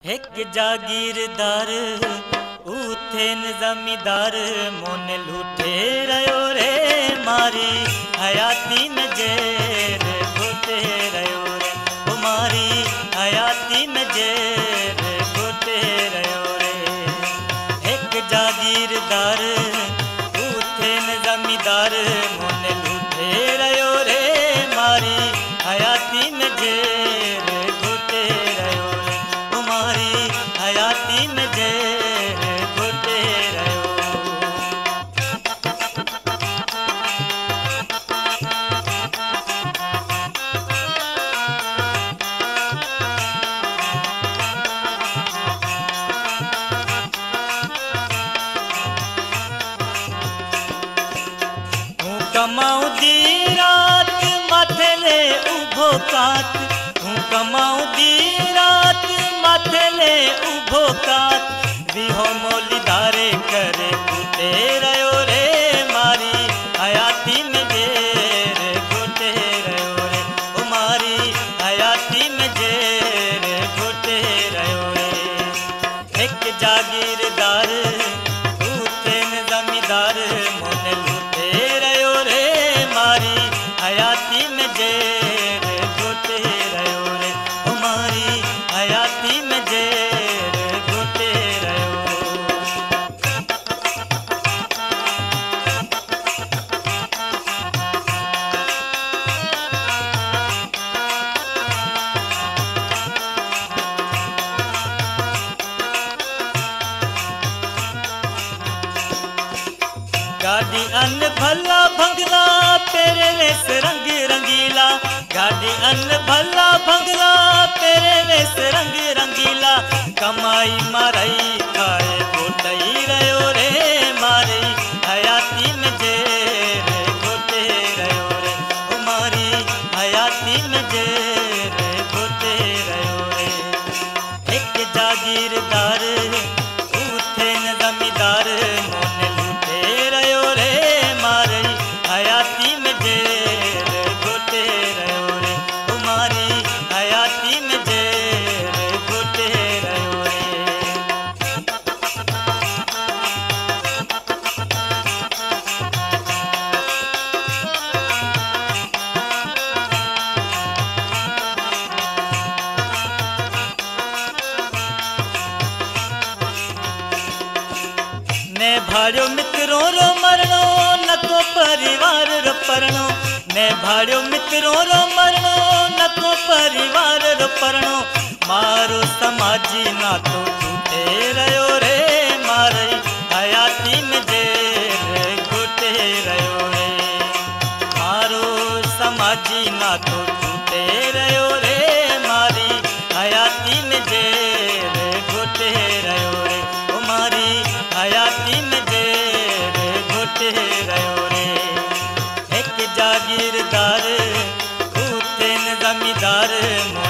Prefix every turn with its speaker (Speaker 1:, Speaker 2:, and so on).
Speaker 1: एक जागीरदार उथे जमींदार मोन लूटे रयो रे मारी हयाती में जेर घुटे रयो रे ओ मारी हयाती में जेर घुटे रयो रे। एक जागीरदार उथे जमींदार मोन लूटे रयो रे मारी हयाती में जेर घुटे रयो रे ओ मारी हयाती में जेर घुटे रयो। हूँ कमाऊं दी रात मथले उभो कात हूँ कमाऊं दी रात मथले उभो कात बिहो मोलीदारे करे घुटे रयो रे मारी हयाती में जेर घुटे रयो रे ओ मारी हयाती में जेर घुटे रयो रे। एक जागीरदार उथे जमींदार मोन लूटे रयो रे मारी हयाती में जेर घुटे रयो रे ओ मारी हयाती में जेर घुटे रयो। गाड़ी अन भला भंगला तेरे वेस रंग रंगीला गाड़ी अन भला भंगला तेरे वेस रंग रंगीला कमाई माराई खाए घोटई रयो रे मारी हयाती में जेर घोटे रयो रे ओ मारी हयाती में जेर घोटे रयो रे। एक जागीरदार उथे जमींदार मोन लूटे रयो रे मारी हयाती में जेर घुटे रयो रे ओ मारी हयाती में जेर घुटे रयो रे। ने भाड़ो मित्रों रो मरणो नको परिवार रो परणो ने भाड़ो मित्रों रो मरणो नको परिवार रो परणो मारो समाजी ना तो टूटे रयो रे मारी हयाती में जेर घुटे रयो रे मारो समाजी ना तो टूटे रयो रे मारी हयाती में जेर घुटे रयो रे ओ मारी हयाती में जेर घुटे रयो रे। एक जागीरदार उथे जमींदार